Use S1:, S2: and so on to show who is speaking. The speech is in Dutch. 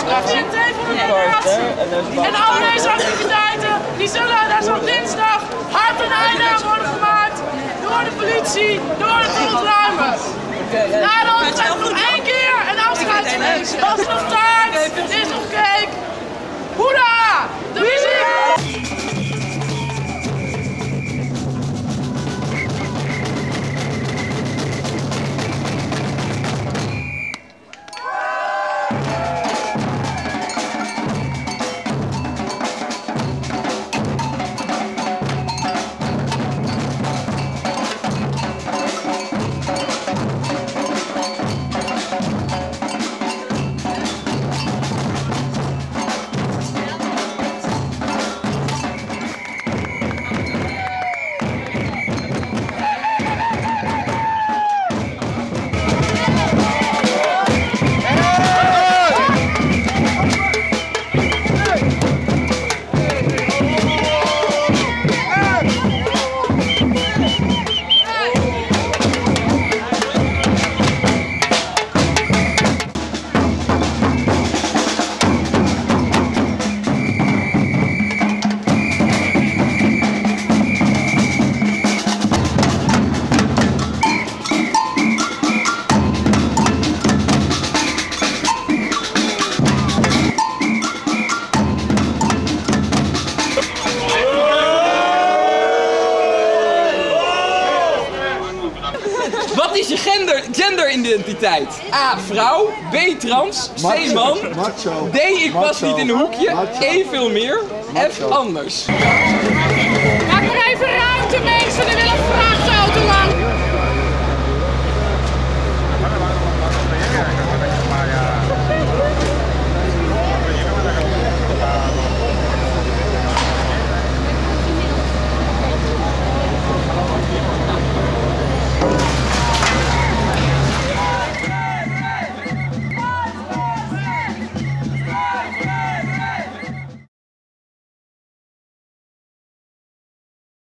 S1: En al deze activiteiten die zullen dus op dinsdag hard en einde worden gemaakt door de politie, door het ontruimen. Daarom gaan we nog 1 keer een afscheidsfeestje. Als er nog taart, is nog cake. Hoera! De muziek!
S2: Wat is je genderidentiteit? A. Vrouw. B. Trans. C. Man. D. Ik pas niet in een hoekje. E. Veel meer. F. Anders.